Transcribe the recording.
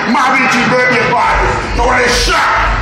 Marvin T birthday party. So when they shot,